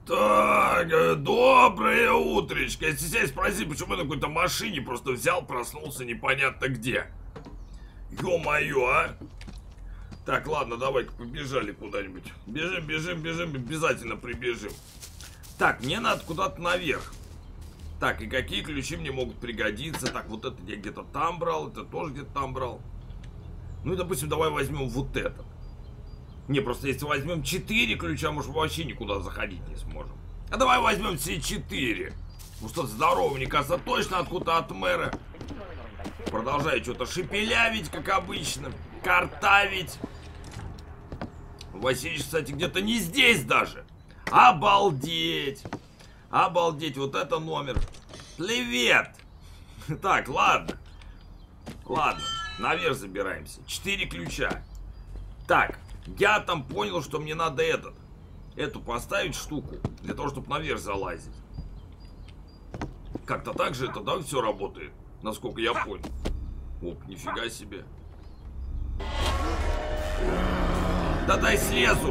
Так, доброе утречко. Если сесть спросить, почему я на какой-то машине просто взял, проснулся непонятно где. Ё-моё, а? Так, ладно, давай-ка побежали куда-нибудь. Бежим, бежим, бежим, обязательно прибежим. Так, мне надо куда-то наверх. Так, и какие ключи мне могут пригодиться? Так, вот это я где-то там брал, это тоже где-то там брал. Ну и, допустим, давай возьмем вот этот. Не, просто если возьмем 4 ключа, может, вообще никуда заходить не сможем. А давай возьмем все 4. Ну что, здорово, мне кажется, точно откуда-то от мэра. Продолжаю что-то шепелявить, как обычно. Картавить. Васильевич, кстати, где-то не здесь даже. Обалдеть. Обалдеть, вот это номер. Привет. Так, ладно. Ладно, наверх забираемся. 4 ключа. Так, я там понял, что мне надо эту поставить штуку, для того, чтобы наверх залазить. Как-то так же это, да, все работает, насколько я понял. Оп, нифига себе. Да дай слезу.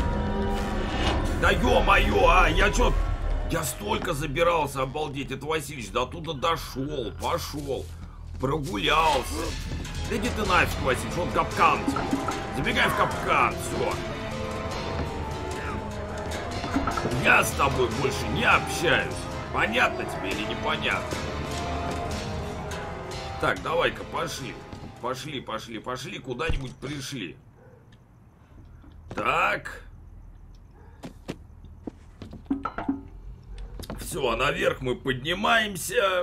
Да ё-моё, а, я столько забирался, обалдеть. Это Васильевич до туда дошел, пошел, прогулялся. Да иди ты нафиг, Васильевич, он капкан. Забегай в капкан, все. Я с тобой больше не общаюсь. Понятно тебе или непонятно? Так, давай-ка, пошли. Пошли, пошли, пошли, куда-нибудь пришли. Так. Все, наверх мы поднимаемся.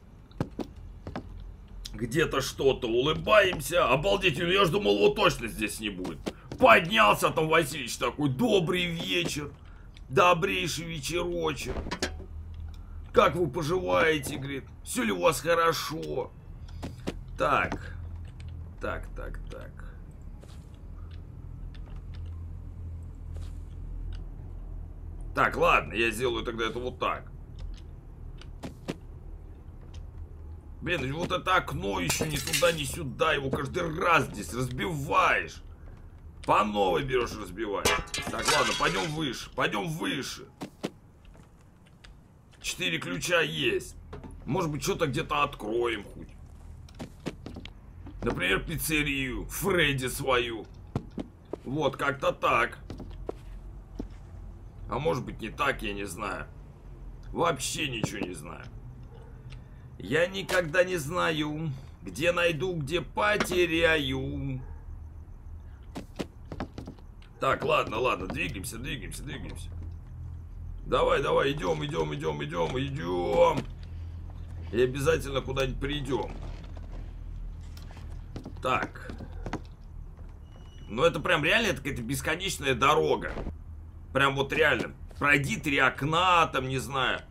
Где-то что-то улыбаемся. Обалдеть, я же думал, его точно здесь не будет. Поднялся там Васильевич такой: добрый вечер. Добрейший вечерочек. Как вы поживаете, говорит? Все ли у вас хорошо? Так. Так. Так, ладно, я сделаю тогда это вот так. Блин, вот это окно еще ни туда, ни сюда. Его каждый раз здесь разбиваешь. По новой берешь и разбиваешь. Так, ладно, пойдем выше. Пойдем выше. 4 ключа есть. Может быть, что-то где-то откроем хоть. Например, пиццерию. Фредди свою. Вот, как-то так. А может быть, не так, я не знаю. Вообще ничего не знаю. Я никогда не знаю, где найду, где потеряю. Так, ладно, двигаемся. Давай, идем. И обязательно куда-нибудь придем. Так. Ну это прям реально, это какая-то бесконечная дорога. Прям вот реально. Пройди 3 окна, там, не знаю.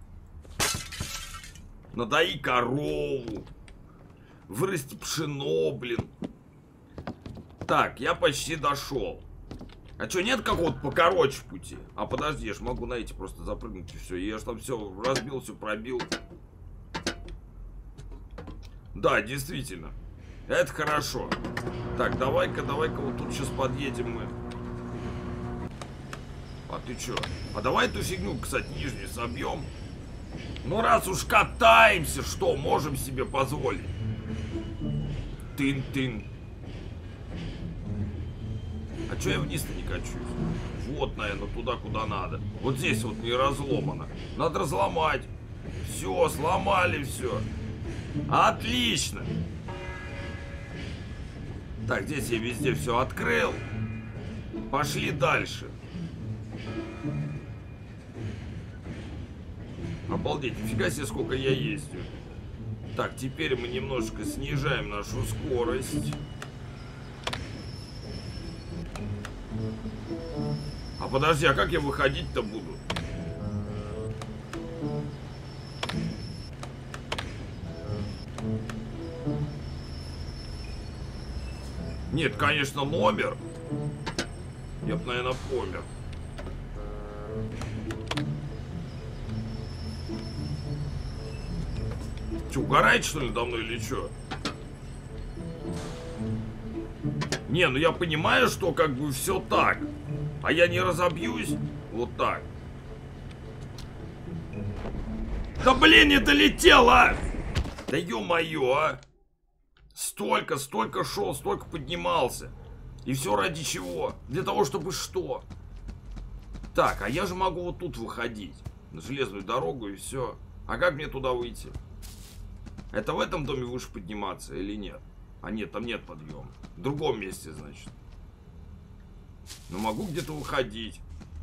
Надои корову. Вырасти пшено, блин. Так, я почти дошел. А что, нет какого-то покороче пути? А подожди, я ж могу на эти просто запрыгнуть и все. Я ж там все разбил, все пробил. Да, действительно. Это хорошо. Так, давай-ка вот тут сейчас подъедем мы. А ты чё? А давай эту фигню, кстати, нижнюю собьем. Ну раз уж катаемся, что можем себе позволить? Тын-тын. А чё я вниз-то не качусь? Вот, наверное, туда, куда надо. Вот здесь вот не разломано. Надо разломать. Все, сломали все. Отлично. Так, здесь я везде все открыл. Пошли дальше. Обалдеть, нифига себе, сколько я ездю. Так, теперь мы немножечко снижаем нашу скорость. А подожди, а как я выходить-то буду? Нет, конечно, номер. Я бы, наверное, помер. Че, угораете, что ли, надо мной или что? Не, ну я понимаю, что как бы все так. А я не разобьюсь. Вот так. Да блин, не долетело! Да ё-моё, а! Столько шел, столько поднимался. И все ради чего? Для того, чтобы что? Так, а я же могу вот тут выходить. На железную дорогу и все. А как мне туда выйти? Это в этом доме выше подниматься или нет? А нет, там нет подъема. В другом месте, значит. Но могу где-то выходить.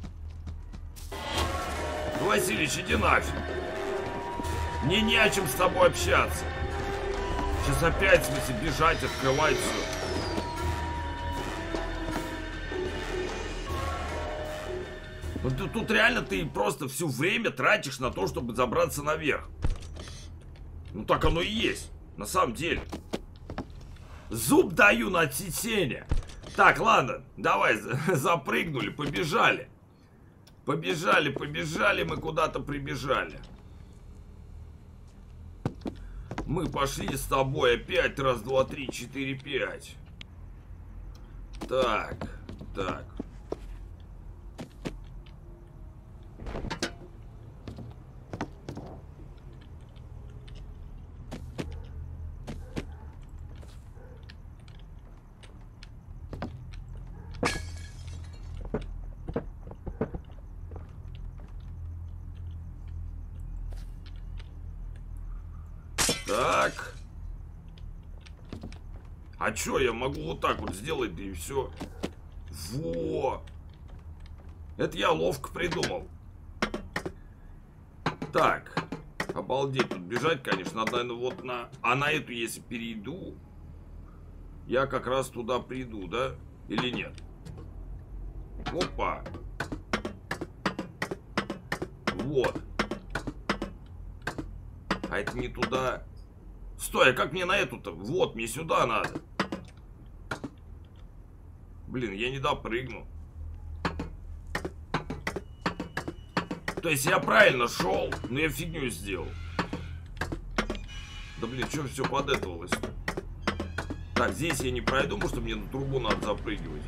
Василич, иди нафиг. Мне не о чем с тобой общаться. Сейчас опять, в смысле, бежать, открывать все. Ну тут реально ты просто все время тратишь на то, чтобы забраться наверх. Ну так оно и есть. На самом деле. Зуб даю на отсечение. Так, ладно, давай, запрыгнули, побежали. Побежали, мы куда-то прибежали. Мы пошли с тобой опять. Раз, два, три, четыре, пять. Так. Так. А чё, я могу вот так вот сделать, да и все. Во! Это я ловко придумал. Так. Обалдеть, тут бежать, конечно, надо, наверное, вот на... А на эту, если перейду, я как раз туда приду, да? Или нет? Опа! Вот. А это не туда... Стой, а как мне на эту-то? Вот, мне сюда надо. Блин, я не допрыгну. То есть я правильно шел, но я фигню сделал. Да блин, что все подэтовалось? Так, здесь я не пройду, потому что мне на трубу надо запрыгивать.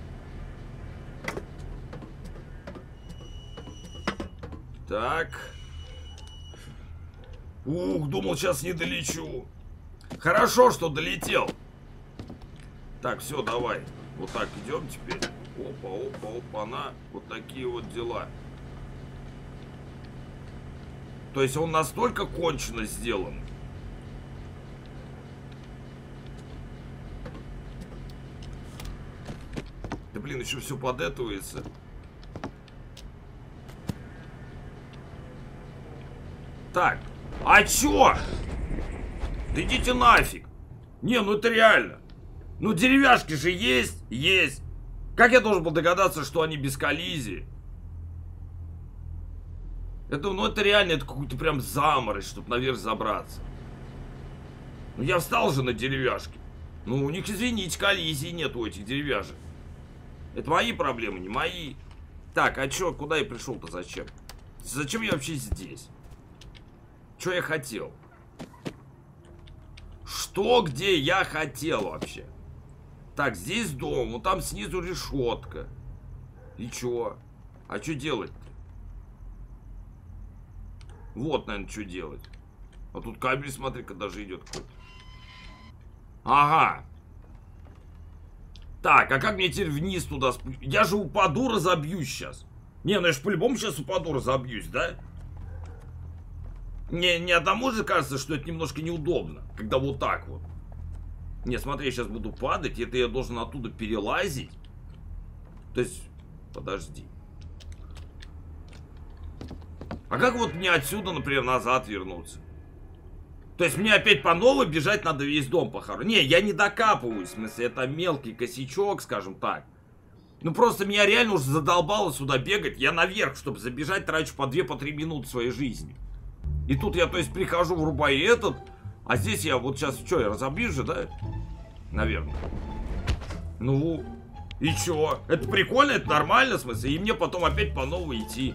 Так. Ух, думал, сейчас не долечу. Хорошо, что долетел. Так, все, давай. Вот так идем теперь. Опа, на. Вот такие вот дела. То есть он настолько кончено сделан. Да блин, еще все подэтывается. Так. А чё? Да идите нафиг. Не, ну это реально. Ну деревяшки же есть. Есть. Как я должен был догадаться, что они без коллизии? Это, ну это реально, это какой-то прям заморозь, чтобы наверх забраться. Ну я встал же на деревяшки. Ну у них, извините, коллизии нет у этих деревяшек. Это мои проблемы, не мои. Так, а чё, куда я пришел-то, зачем? Зачем я вообще здесь? Что я хотел? Что, где я хотел вообще? Так, здесь дом, вот там снизу решетка. И чё? А что делать-то? Вот, наверное, что делать. А тут кабель, смотри-ка, даже идет какой-то. Ага. Так, а как мне теперь вниз туда спуститься? Я же упаду, разобьюсь сейчас. Не, ну я же по-любому сейчас упаду, разобьюсь, да? Не одному же кажется, что это немножко неудобно, когда вот так вот. Не, смотри, я сейчас буду падать, это я должен оттуда перелазить. То есть, подожди. А как вот мне отсюда, например, назад вернуться? То есть мне опять по новой бежать надо весь дом похоронить? Не, я не докапываюсь, в смысле, это мелкий косячок, скажем так. Ну просто меня реально уже задолбало сюда бегать. Я наверх, чтобы забежать, трачу по 2-3 минуты своей жизни. И тут я, то есть, прихожу, врубаю этот, а здесь я вот сейчас, что, я разобьюсь же, да? Наверное. Ну, и чё? Это прикольно, это нормально, в смысле, и мне потом опять по новой идти.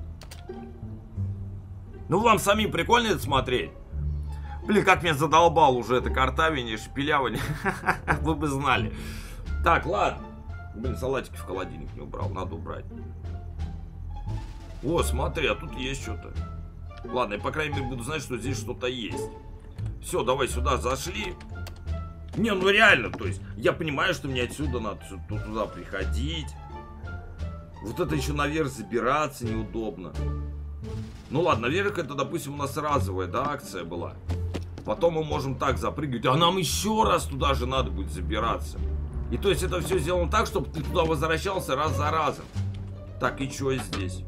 Ну, вам самим прикольно это смотреть? Блин, как меня задолбал уже это картавение, шпилявание. Вы бы знали. Так, ладно. Блин, салатики в холодильник не убрал, надо убрать. О, смотри, а тут есть что-то. Ладно, я по крайней мере буду знать, что здесь что-то есть. Все, давай сюда зашли. Не, ну реально, то есть, я понимаю, что мне отсюда надо туда приходить. Вот это еще наверх забираться неудобно. Ну ладно, наверх это, допустим, у нас разовая, да, акция была. Потом мы можем так запрыгивать, а нам еще раз туда же надо будет забираться. И то есть это все сделано так, чтобы ты туда возвращался раз за разом. Так, и что здесь?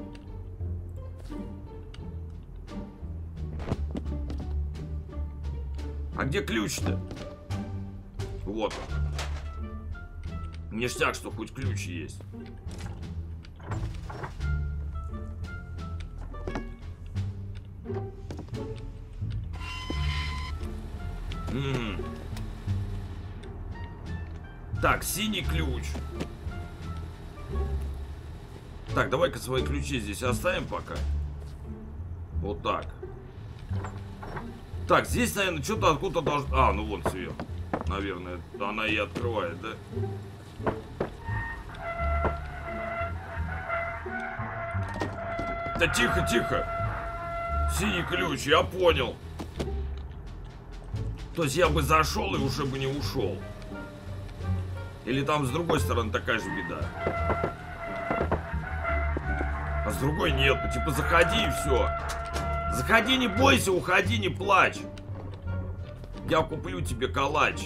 А где ключ-то? Вот он. Ништяк, что хоть ключ есть. Так, синий ключ. Так, давай-ка свои ключи здесь оставим пока. Вот так. Так, здесь, наверное, что-то откуда-то должно... А, ну вон сверху. Наверное, она и открывает, да? Да тихо, тихо. Синий ключ, я понял. То есть я бы зашел и уже бы не ушел. Или там с другой стороны такая же беда. А с другой нет. Ну типа заходи и все. Заходи, не бойся, уходи, не плачь. Я куплю тебе калач.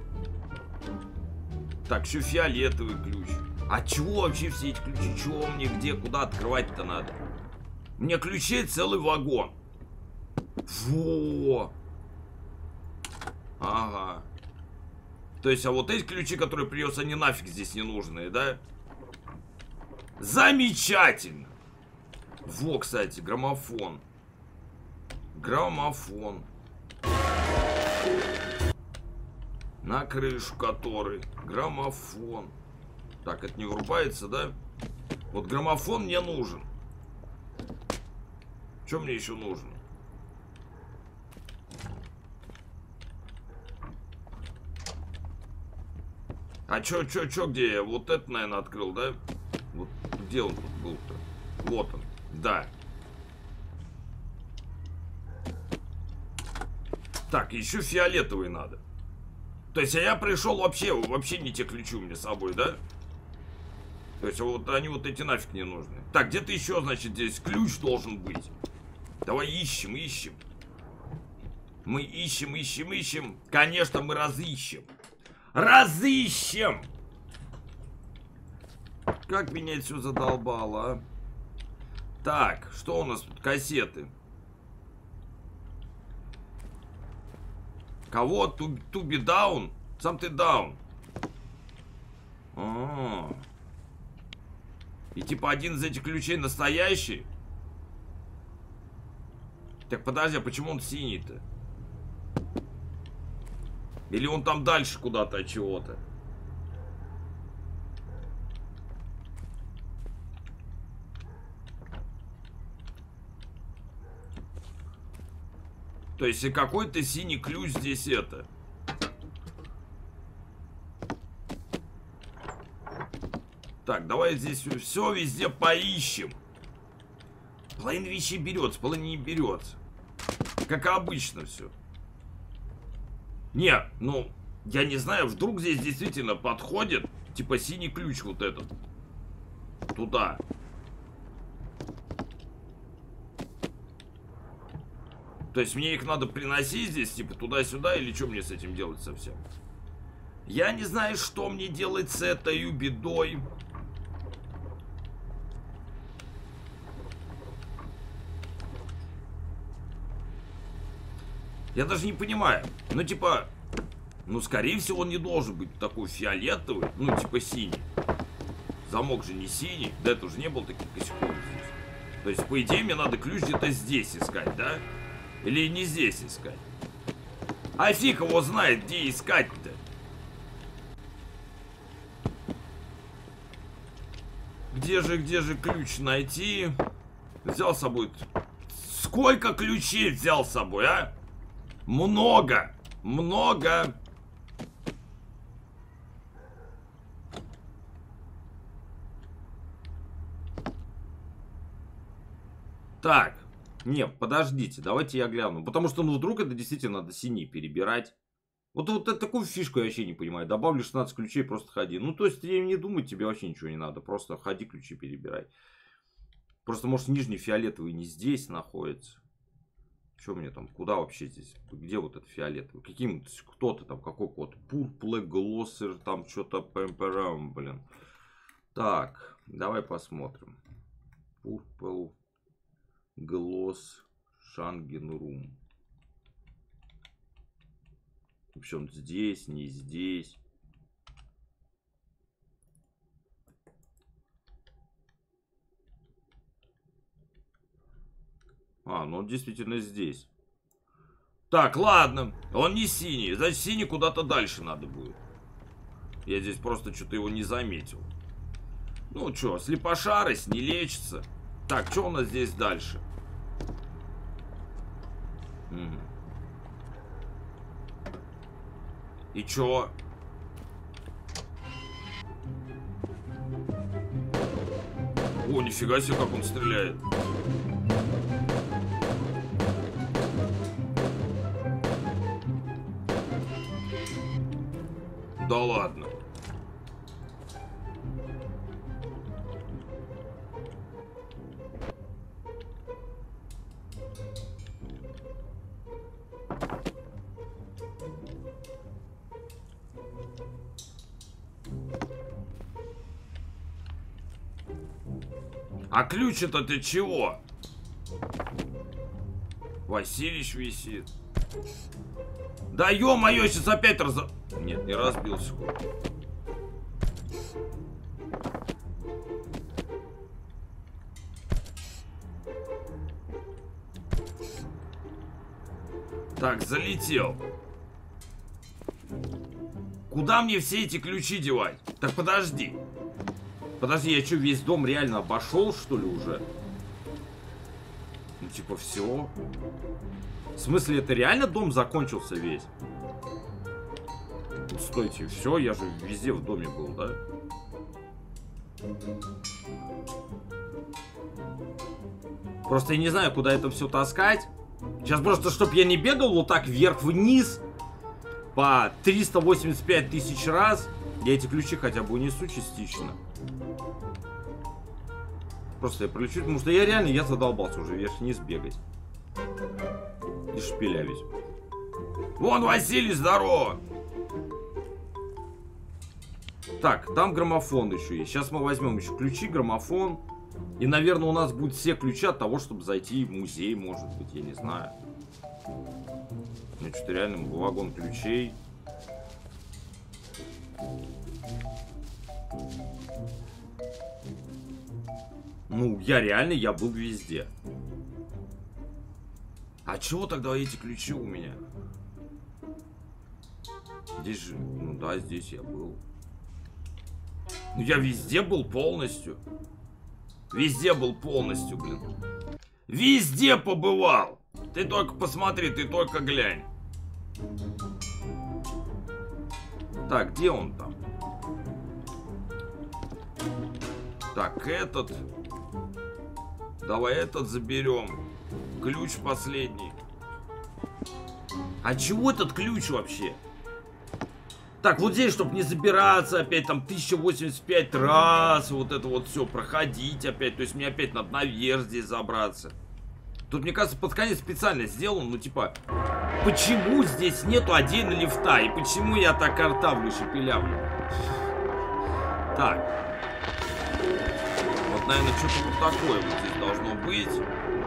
Так, еще фиолетовый ключ. А чего вообще все эти ключи? Чего мне, где, куда открывать-то надо? Мне ключей целый вагон. Во! Ага. То есть, а вот эти ключи, которые придется, они нафиг здесь не нужные, да? Замечательно! Во, кстати, граммофон. Граммофон. На крышу который. Граммофон. Так, это не врубается, да? Вот граммофон мне нужен. Что мне еще нужно? А чё, где я? Вот это, наверное, открыл, да? Вот где он тут был-то? Вот он, да. Так, еще фиолетовый надо. То есть, а я пришел вообще не те ключи у меня с собой, да? То есть, вот они вот эти нафиг не нужны. Так, где-то еще, значит, здесь ключ должен быть. Давай ищем. Мы ищем. Конечно, мы разыщем. Разыщем! Как меня это все задолбало, а? Так, что у нас тут? Кассеты. Кого? Туби даун? Сам ты даун. И типа один из этих ключей настоящий? Так подожди, а почему он синий-то? Или он там дальше куда-то от чего-то? То есть и какой-то синий ключ здесь это. Так, давай здесь все везде поищем. Половина вещей берется, половина не берется. Как обычно все. Не, ну, я не знаю, вдруг здесь действительно подходит, типа синий ключ вот этот. Туда. То есть мне их надо приносить здесь, типа туда-сюда, или что мне с этим делать совсем? Я не знаю, что мне делать с этой бедой. Я даже не понимаю. Ну, типа, ну, скорее всего, он не должен быть такой фиолетовый. Ну, типа, синий. Замок же не синий. Да, это уже не было таких косяков здесь. То есть, по идее, мне надо ключ где-то здесь искать, да? Или не здесь искать? А фиг его знает, где искать-то. Где же ключ найти? Взял с собой... Сколько ключей взял с собой, а? Много! Много! Так, не, подождите, давайте я гляну. Потому что, ну, вдруг это действительно надо синий перебирать. Вот такую фишку я вообще не понимаю. Добавлю 16 ключей, просто ходи. Ну, то есть, не думай, тебе вообще ничего не надо. Просто ходи, ключи перебирай. Просто, может, нижний фиолетовый не здесь находится. Что мне там, куда вообще здесь? Где вот этот фиолетовый? Каким, кто-то там, какой код? Purple Glosser, там что-то, блин. Так, давай посмотрим. Purple Gloss Шанген Room. Причем здесь, не здесь. А, ну он действительно здесь. Так, ладно. Он не синий. Значит, синий куда-то дальше надо будет. Я здесь просто что-то его не заметил. Ну что, слепошарость не лечится. Так, что у нас здесь дальше? Угу. И чё? О, нифига себе, как он стреляет. Да ладно. А ключ это ты чего? Васильевич висит. Да ё-моё, сейчас опять Нет, не разбился. Так, залетел. Куда мне все эти ключи девать? Так подожди. Подожди, я что, весь дом реально обошел, что ли, уже? Ну, типа, все. В смысле, это реально дом закончился весь? Ну, стойте, все, я же везде в доме был, да? Просто я не знаю, куда это все таскать. Сейчас просто, чтобы я не бегал вот так вверх-вниз по 385 тысяч раз, я эти ключи хотя бы унесу частично. Просто я пролечу, потому что я задолбался уже вверх-вниз бегать. И шпилявить. Вон, Василий, здорово! Так, там граммофон еще есть. Сейчас мы возьмем еще ключи, граммофон. И, наверное, у нас будут все ключи от того, чтобы зайти в музей, может быть, я не знаю. Ну, что-то реально вагон ключей. Ну, я был везде. А чего тогда эти ключи у меня? Здесь же, ну да, здесь я был. Ну, я везде был полностью. Везде был полностью, блин. Везде побывал. Ты только посмотри, ты только глянь. Так, где он там? Так, этот. Давай этот заберем. Ключ последний. А чего этот ключ вообще? Так, вот здесь, чтобы не забираться опять, там, 1085 раз, вот это вот все, проходить опять. То есть мне опять надо наверх здесь забраться. Тут, мне кажется, под конец специально сделан, ну, типа, почему здесь нету отдельно лифта? И почему я так картавлю, шепелявлю? Так. Вот, наверное, что-то вот такое вот здесь должно быть.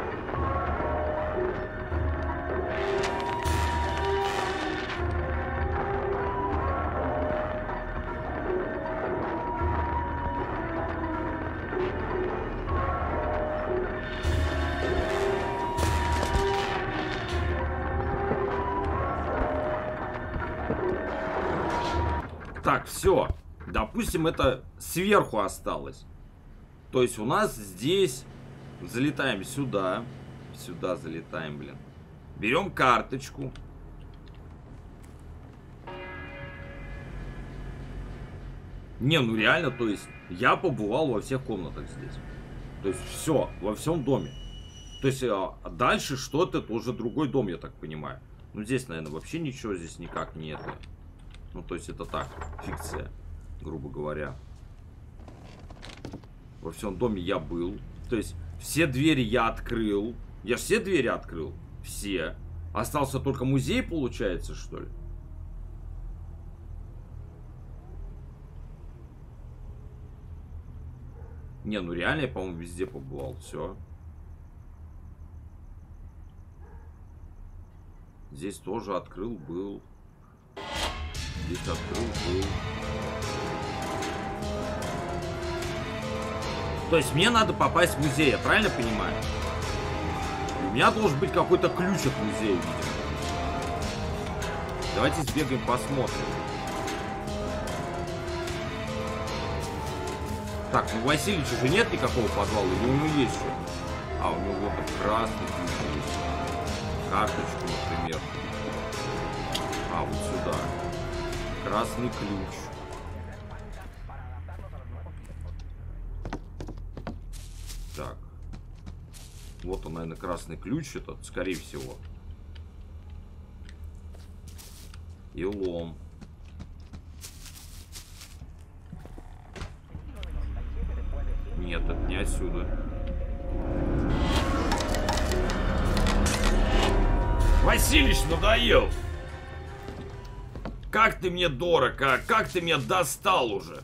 Так, все. Допустим, это сверху осталось. То есть у нас здесь залетаем сюда. Сюда залетаем, блин. Берем карточку. Не, ну реально, то есть я побывал во всех комнатах здесь. То есть все, во всем доме. То есть дальше что-то, это уже другой дом, я так понимаю. Ну, здесь, наверное, вообще ничего здесь никак не это. Ну, то есть это так, фикция, грубо говоря. Во всем доме я был. То есть все двери я открыл. Я же все двери открыл. Все. Остался только музей, получается, что ли? Не, ну реально я, по-моему, везде побывал. Все. Здесь тоже открыл, был. Здесь открыл, был. То есть мне надо попасть в музей, я правильно понимаю? И у меня должен быть какой-то ключ от музея, видимо. Давайте сбегаем, посмотрим. Так, ну у Васильевича же нет никакого подвала, или у него есть что? А, у него вот красный ключ есть. Карточку, например. А, вот сюда. Красный ключ. Так. Вот он, наверное, красный ключ этот, скорее всего. И лом. Нет, это не отсюда. Василич надоел! Как ты мне дорог, а? Как ты меня достал уже?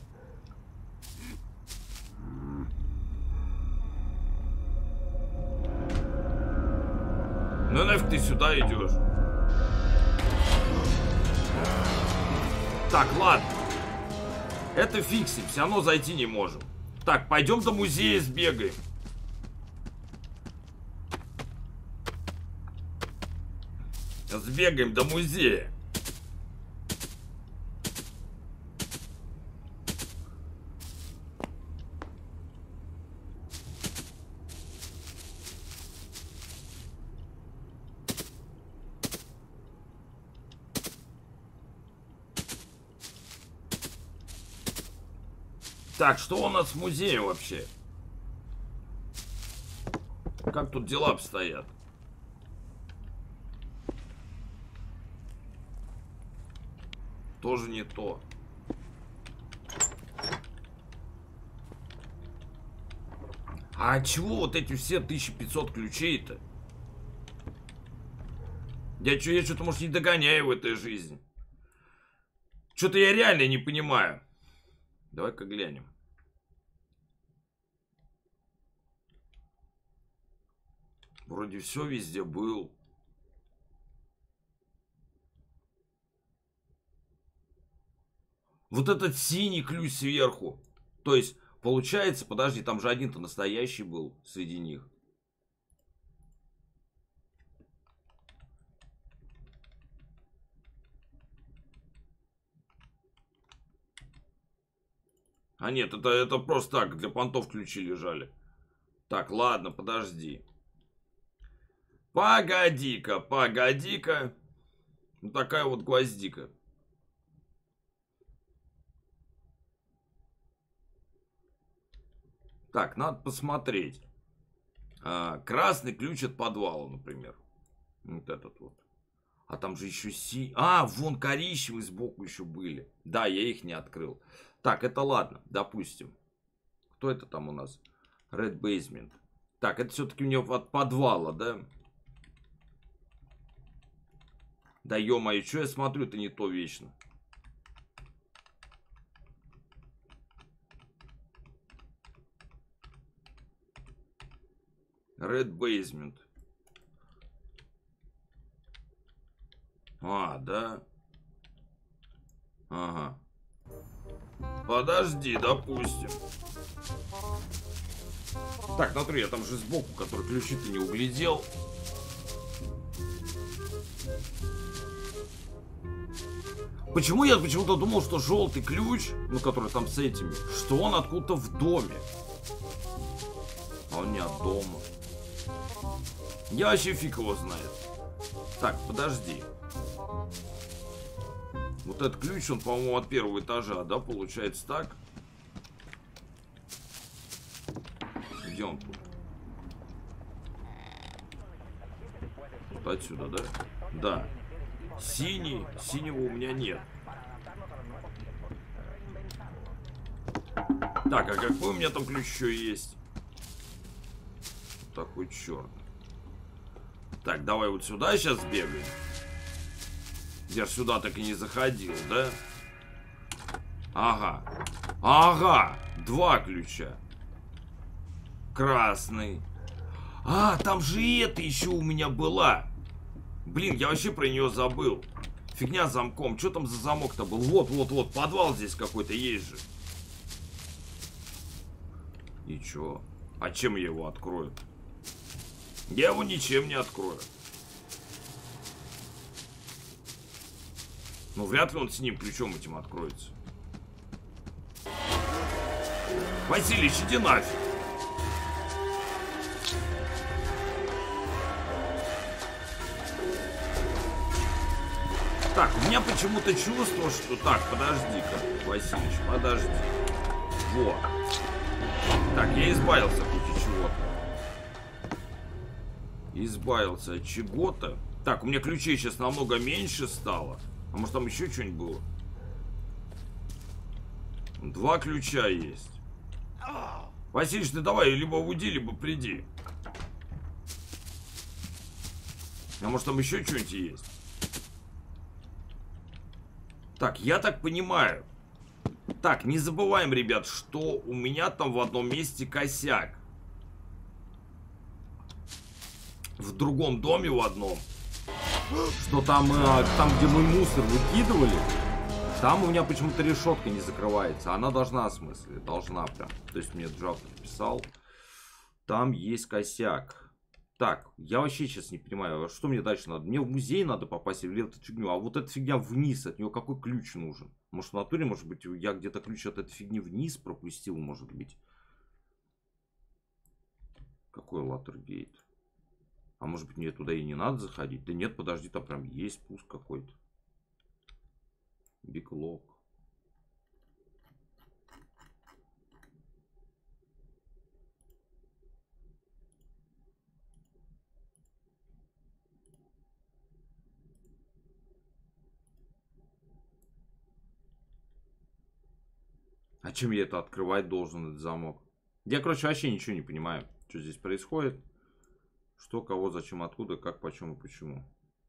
Ну нафиг ты сюда идешь? Так, ладно. Это фиксим, все равно зайти не можем. Так, пойдем до музея сбегаем. Сбегаем до музея. Так, что у нас в музее вообще? Как тут дела обстоят? Тоже не то. А от чего вот эти все 1500 ключей-то? Я что-то, может, не догоняю в этой жизни. Что-то я реально не понимаю. Давай-ка глянем. Вроде все везде был. Вот этот синий ключ сверху. То есть, получается, подожди, там же один-то настоящий был среди них. А нет, это просто так, для понтов ключи лежали. Так, ладно, подожди. Погоди-ка, погоди-ка. Вот такая вот гвоздика. Так, надо посмотреть. Красный ключ от подвала, например. Вот этот вот. А там же еще вон коричневые сбоку еще были. Да, я их не открыл. Так, это ладно, допустим. Кто это там у нас? Red Basement. Так, это все-таки у него от подвала, да? Да ё-моё, что я смотрю, это не то вечно. Red Basement. А, да? Ага. Подожди, допустим. Так, смотри, я там же сбоку, который ключи ты не углядел. Почему я почему-то думал, что желтый ключ, ну, который там с этими, что он откуда-то в доме. А он не от дома. Я вообще фиг его знает. Так, подожди. Вот этот ключ, он, по-моему, от первого этажа, да, получается так? Где он тут? Вот отсюда, да? Да. Синий. Синего у меня нет. Так, а какой у меня там ключ еще есть? Такой черт. Так, давай вот сюда сейчас бегаем. Я ж сюда так и не заходил, да? Ага. Ага. 2 ключа. Красный. А, там же и это еще у меня была. Блин, я вообще про нее забыл. Фигня с замком. Что там за замок-то был? Вот. Подвал здесь какой-то есть же. И чё? А чем я его открою? Я его ничем не открою. Ну, вряд ли он с ним ключом этим откроется. Василич, иди нафиг. Так, у меня почему-то чувство, что... Так, подожди-ка, Василич, подожди. Вот. Так, я избавился хоть от чего-то. Избавился от чего-то. Так, у меня ключей сейчас намного меньше стало. А может там еще что-нибудь было? 2 ключа есть. Василич, ты давай либо уйди, либо приди. А может там еще что-нибудь есть? Так, я так понимаю. Так, не забываем, ребят, что у меня там в одном месте косяк. В другом доме в одном. Что там, там где мы мусор выкидывали, там у меня почему-то решетка не закрывается. Она должна, в смысле, должна прям. То есть мне Джав написал. Там есть косяк. Так, я вообще сейчас не понимаю, что мне дальше надо? Мне в музей надо попасть или в эту фигню? А вот эта фигня вниз, от нее какой ключ нужен? Может в натуре, может быть, я где-то ключ от этой фигни вниз пропустил, может быть. Какой Латергейт? А может быть мне туда и не надо заходить? Да нет, подожди, там прям есть спуск какой-то. Биглок. А чем я это открывать должен, этот замок? Я, короче, вообще ничего не понимаю, что здесь происходит. Что, кого, зачем, откуда, как, почему и почему.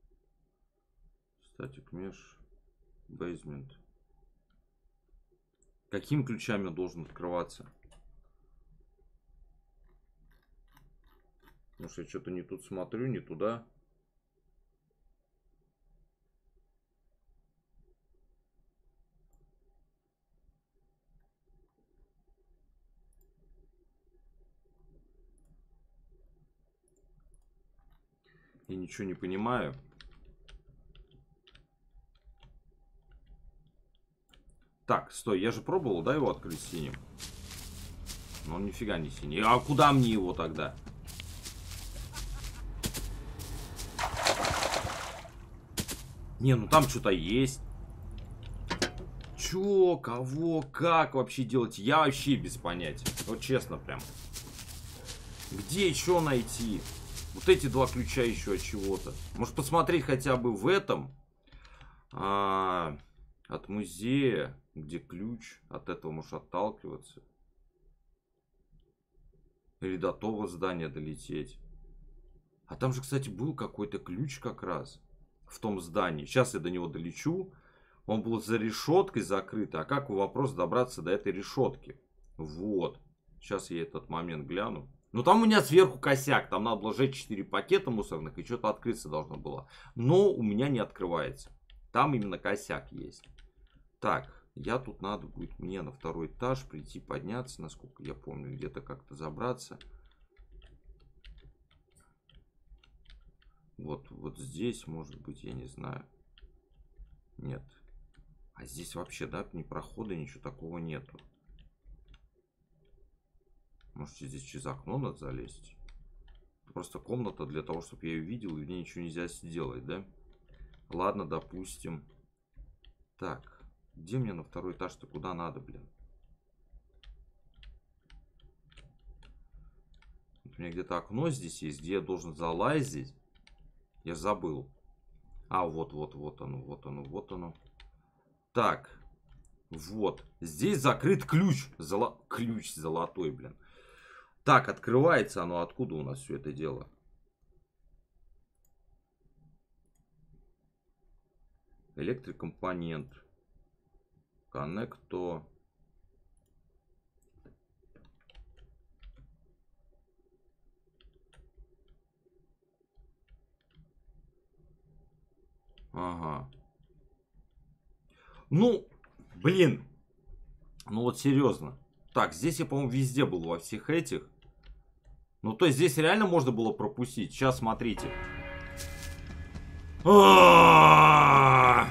Статик меш. Бейзмент. Какими ключами он должен открываться? Может, я что-то не тут смотрю, не туда. Я ничего не понимаю. Так, стой, я же пробовал, да, его открыть синим? Но он нифига не синий. А куда мне его тогда? Не, ну там что-то есть. Чё, кого, как вообще делать? Я вообще без понятия. Вот честно прям. Где еще найти? Вот эти 2 ключа еще от чего-то. Может посмотреть хотя бы в этом. От музея, где ключ. От этого можешь отталкиваться. Или до того здания долететь. А там же, кстати, был какой-то ключ как раз. В том здании. Сейчас я до него долечу. Он был за решеткой закрыт. А как вопрос добраться до этой решетки? Вот. Сейчас я этот момент гляну. Ну там у меня сверху косяк. Там надо было сжечь 4 пакета мусорных. И что-то открыться должно было. Но у меня не открывается. Там именно косяк есть. Так. Я тут надо будет мне на 2-й этаж прийти, подняться. Насколько я помню. Где-то как-то забраться. Вот здесь, может быть, я не знаю. Нет. А здесь вообще, да, ни прохода, ничего такого нету. Может, здесь через окно надо залезть? Просто комната для того, чтобы я ее видел, и в ней ничего нельзя сделать, да? Ладно, допустим. Так, где мне на 2-й этаж-то? Куда надо, блин? Вот у меня где-то окно здесь есть, где я должен залазить. Я забыл. А, вот оно, вот оно. Так, вот. Здесь закрыт ключ. Ключ золотой, блин. Так, открывается оно. Откуда у нас все это дело? Электрокомпонент. Коннекто. Ага. Ну, блин. Ну вот серьезно. Так, здесь я, по-моему, везде был во всех этих. Ну, то есть здесь реально можно было пропустить. Сейчас смотрите. Я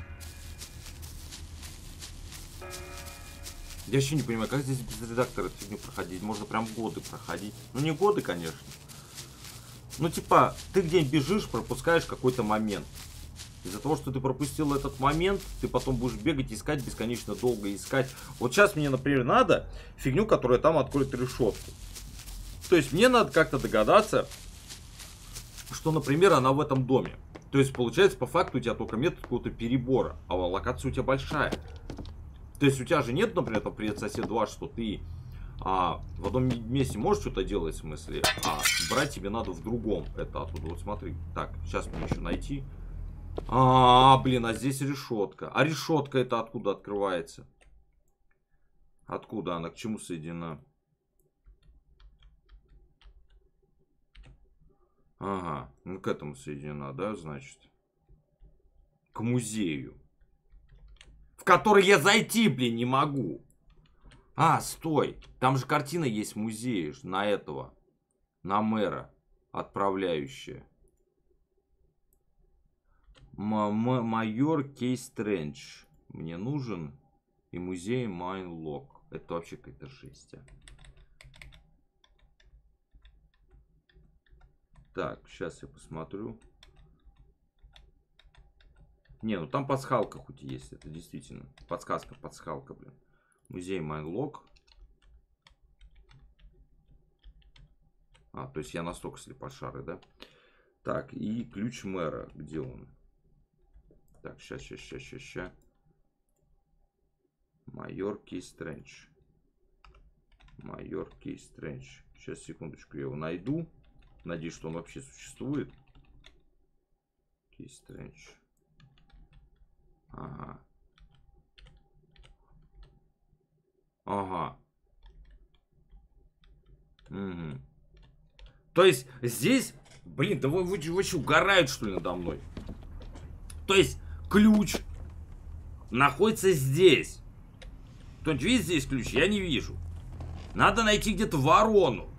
вообще не понимаю, как здесь без редактора эту фигню проходить. Можно прям годы проходить. Ну, не годы, конечно. Ну, типа, ты где-нибудь бежишь, пропускаешь какой-то момент. Из-за того, что ты пропустил этот момент, ты потом будешь бегать, искать, бесконечно долго искать. Вот сейчас мне, например, надо фигню, которая там откроет решетку. То есть мне надо как-то догадаться, что, например, она в этом доме. То есть, получается, по факту у тебя только метод какого-то перебора, а локация у тебя большая. То есть у тебя же нет, например, там «Привет, сосед 2», что ты в одном месте можешь что-то делать, в смысле, а брать тебе надо в другом. Это оттуда. Вот смотри. Так, сейчас мне еще найти. Блин, а здесь решетка. А решетка это откуда открывается? Откуда она? К чему соединена? Ага, ну к этому соединена, да, значит? К музею. В который я зайти, блин, не могу. Стой. Там же картина есть в музее на этого. На мэра. Отправляющая. Майор Кейс Стрэндж. Мне нужен. И музей Майнлок. Это вообще какая-то жесть. Так, сейчас я посмотрю. Не, ну там пасхалка хоть и есть. Это действительно. Подсказка, пасхалка, блин. Музей Майнлок. То есть я настолько слепошарый, да? Так, и ключ мэра. Где он? Так, сейчас. Майор Кейс Стрэндж. Майор Кейс Стрэндж. Сейчас, секундочку, я его найду. Надеюсь, что он вообще существует. Кейс Стрэндж. Ага. Угу. То есть здесь, блин, да вы вообще угорают, что ли, надо мной? То есть ключ находится здесь. Кто-нибудь видит здесь ключ? Я не вижу. Надо найти где-то ворону.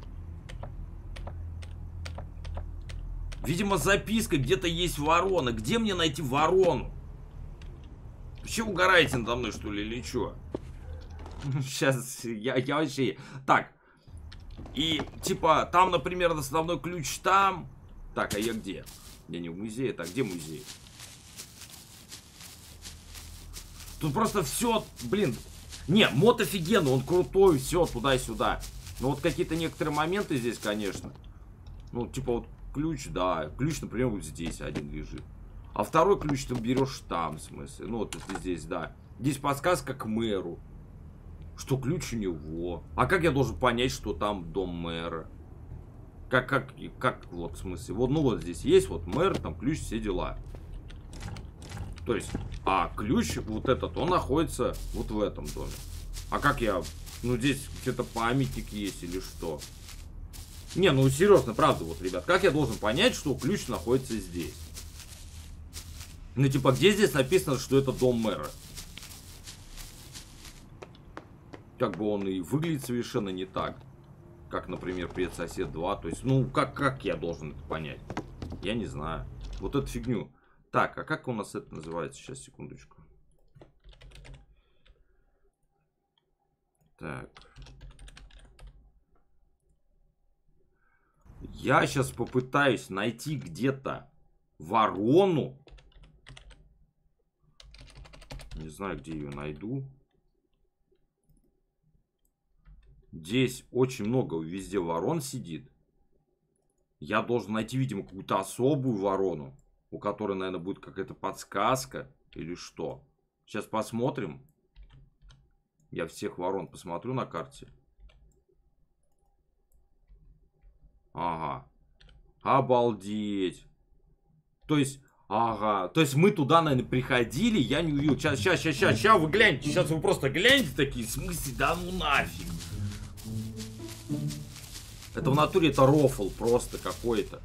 Видимо, записка, где-то есть ворона. Где мне найти ворону? Вообще угораете надо мной, что ли, или что? Сейчас, я вообще... Так. И, типа, там, например, основной ключ там. Так, а я где? Я не в музее. Так, где музей? Тут просто все, блин. Не, мод офигенный, он крутой, все, туда и сюда. Но вот какие-то некоторые моменты здесь, конечно. Ну, типа вот ключ, да. Ключ, например, вот здесь один лежит. А второй ключ ты берешь там, в смысле. Ну, вот если здесь, да. Здесь подсказка к мэру. Что ключ у него. А как я должен понять, что там дом мэра? Как вот, в смысле. Вот, ну, вот здесь есть вот мэр, там ключ, все дела. То есть, ключ вот этот, он находится вот в этом доме. А как я... Ну, здесь где-то памятник есть или что? Не, ну, серьезно, правда, вот, ребят. Как я должен понять, что ключ находится здесь? Ну, типа, где здесь написано, что это дом мэра? Как бы он и выглядит совершенно не так. Как, например, «Привет, сосед 2». То есть, ну, как я должен это понять? Я не знаю. Вот эту фигню. Так, а как у нас это называется? Сейчас, секундочку. Так. Я сейчас попытаюсь найти где-то ворону. Не знаю, где ее найду. Здесь очень много везде ворон сидит. Я должен найти, видимо, какую-то особую ворону, у которой, наверное, будет какая-то подсказка или что. Сейчас посмотрим. Я всех ворон посмотрю на карте. Ага. Обалдеть. То есть, ага. То есть мы туда, наверное, приходили, я не увидел. Сейчас, вы гляньте. Сейчас вы просто гляньте такие. В смысле, да ну нафиг. Это в натуре это рофл просто какой-то.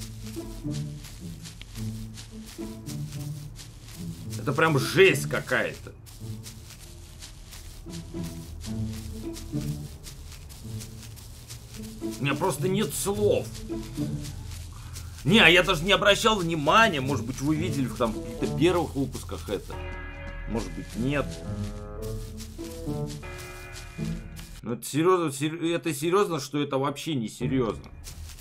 Это прям жесть какая-то. У меня просто нет слов. Не, а я даже не обращал внимания. Может быть, вы видели в там каких-то первых выпусках это. Может быть, нет. Но это серьезно, что это вообще не серьезно.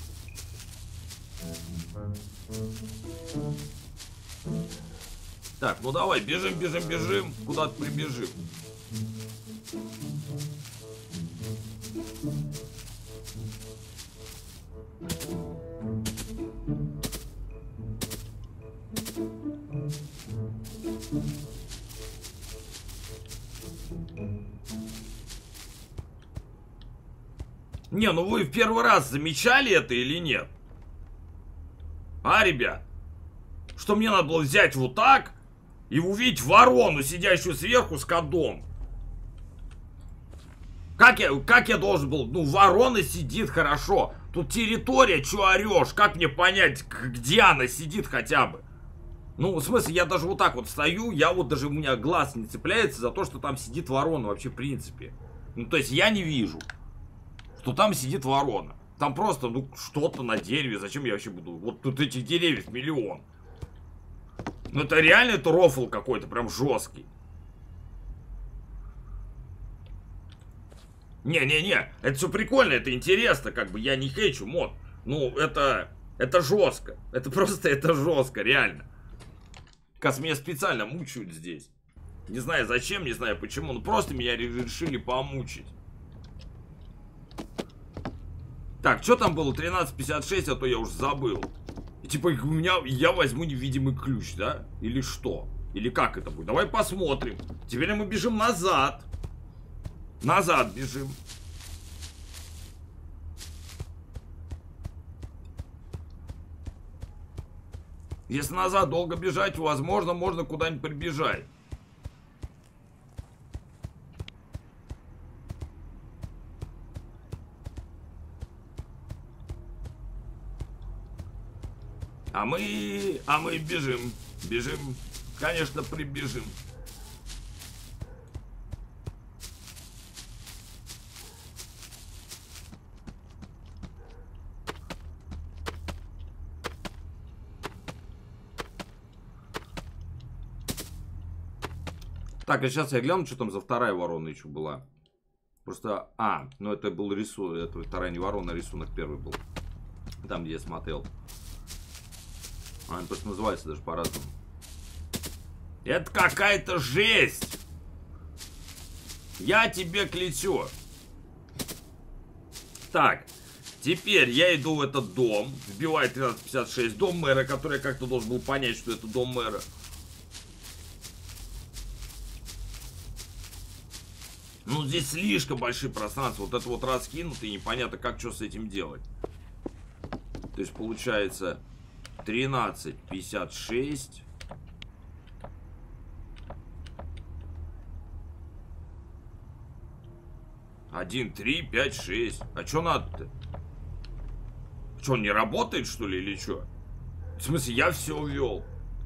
Так, ну давай, бежим. Куда-то прибежим. Не, ну вы в первый раз замечали это или нет? А, ребят? Что мне надо было взять вот так и увидеть ворону, сидящую сверху с кодом? Как я должен был? Ну, ворона сидит хорошо. Тут территория, чё орёшь? Как мне понять, где она сидит хотя бы? Ну, в смысле, я даже вот так вот стою, я вот даже у меня глаз не цепляется за то, что там сидит ворона вообще в принципе. Ну, то есть я не вижу, что там сидит ворона. Там просто, ну, что-то на дереве. Зачем я вообще буду? Вот тут этих деревьев миллион. Ну, это реально это рофл какой-то, прям жесткий. Не-не-не, это все прикольно, это интересно, как бы, я не хейчу мод. Ну, это жестко. Это просто, это жестко, реально. Кажется, меня специально мучают здесь. Не знаю зачем, не знаю почему, но просто меня решили помучить. Так, что там было? 13:56, а то я уже забыл. И типа я возьму невидимый ключ, да? Или что? Или как это будет? Давай посмотрим. Теперь мы бежим назад. Назад бежим. Если назад долго бежать, возможно, можно куда-нибудь прибежать. А мы бежим. Бежим. Конечно, прибежим. Так, а сейчас я гляну, что там за вторая ворона еще была. Просто, ну это был рисунок, это вторая не ворона, а рисунок первый был. Там, где я смотрел. Они просто называются даже по-разному. Это какая-то жесть. Я тебе клянчу. Так, теперь я иду в этот дом. Вбиваю 13:56. Дом мэра, который я как-то должен был понять, что это дом мэра. Ну, здесь слишком большие пространства. Вот это вот раскинуто, и непонятно, как что с этим делать. То есть, получается, 13:56. Один, 3, 5, 6. А что надо-то? Что, он не работает, что ли, или что? В смысле, я все ввел.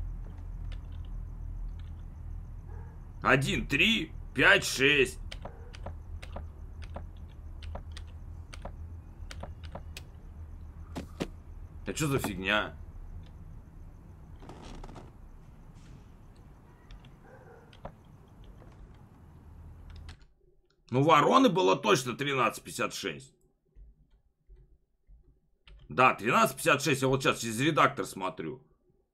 1, 3, 5, 6. А что за фигня? Ну, вороны было точно 13:56. Да, 13:56. Я вот сейчас через редактор смотрю.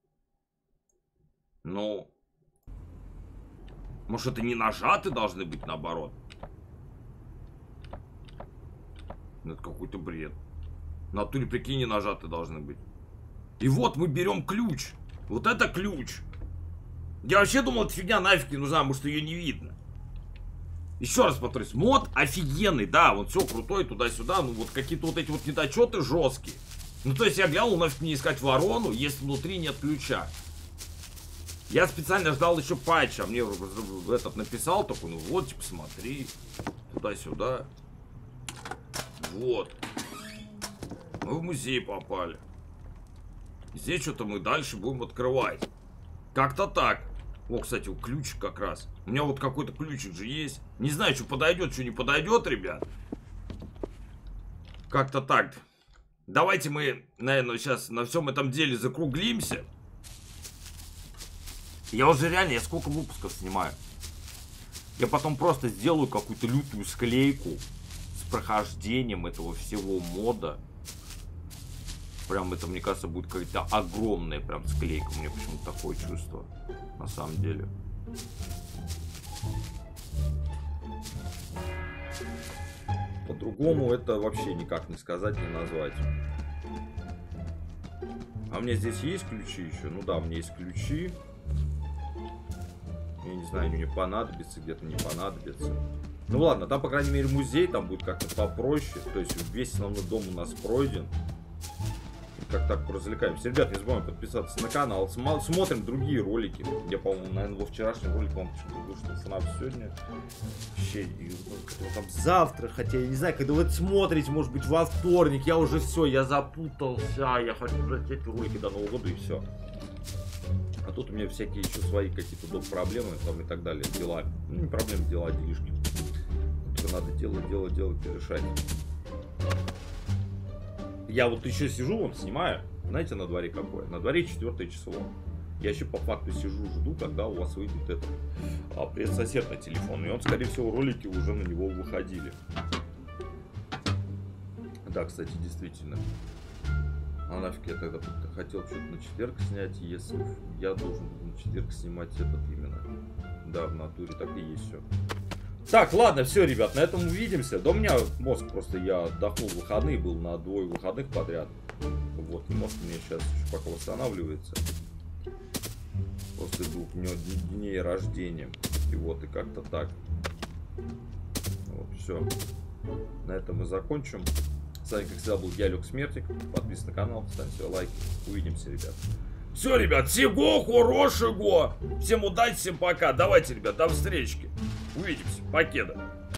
Ну, может, это не нажаты должны быть, наоборот? Ну, это какой-то бред. В натуре, прикинь, не нажаты должны быть. И вот мы берем ключ. Вот это ключ. Я вообще думал, эта фигня нафиг не нужна, может ее не видно. Еще раз повторюсь, мод офигенный, да, вот все крутой туда-сюда, ну вот какие-то вот эти вот недочеты жесткие. Ну то есть я глянул, нафиг мне искать ворону, если внутри нет ключа. Я специально ждал еще патча, мне этот написал такой, ну вот, типа, смотри, туда-сюда. Вот. Мы в музей попали. Здесь что-то мы дальше будем открывать. Как-то так. О, кстати, ключик как раз. У меня вот какой-то ключик же есть. Не знаю, что подойдет, что не подойдет, ребят. Как-то так. Давайте мы, наверное, сейчас на всем этом деле закруглимся. Я уже реально, я сколько выпусков снимаю. Я потом просто сделаю какую-то лютую склейку с прохождением этого всего мода. Прям это, мне кажется, будет какая-то огромная прям склейка. У меня почему-то такое чувство. На самом деле. По-другому это вообще никак не сказать, не назвать. А у меня здесь есть ключи еще? Ну да, у меня есть ключи. Я не знаю, мне понадобится, где-то не понадобится. Ну ладно, там, по крайней мере, музей, там будет как-то попроще. То есть весь основной дом у нас пройден. Как так развлекаемся. Ребят, не забываем подписаться на канал. Смотрим другие ролики. Я, по-моему, наверное, во вчерашнем ролике вам почему-то говорил, что FNAF сегодня. Там завтра, хотя я не знаю, когда вы это смотрите, может быть, во вторник. Я уже все, я запутался. Я хочу эти ролики до Нового года и все. А тут у меня всякие еще свои какие-то доп. Проблемы там и так далее. Дела. Ну, не проблемы, дела, делишки. Только надо делать и решать. Я вот еще сижу, вон, снимаю. Знаете, на дворе какое? На дворе 4 число. Я еще по факту сижу, жду, когда у вас выйдет этот предсосед на телефон. И он, скорее всего, ролики уже на него выходили. Да, кстати, действительно. А нафиг я тогда хотел что-то на четверг снять, если я должен был на четверг снимать этот именно. Да, в натуре так и есть все. Так, ладно, все, ребят, на этом увидимся. Да у меня мозг просто, я отдохнул в выходные, был на 2 выходных подряд. Вот, и мозг у меня сейчас еще пока восстанавливается. После 2 дней рождения. И вот, и как-то так. Вот, все. На этом мы закончим. С вами, как всегда, был я, Люк Смертик. Подписывайтесь на канал, ставьте лайки. Увидимся, ребят. Все, ребят, всего хорошего. Всем удачи, всем пока. Давайте, ребят, до встречи. Увидимся. Покеда.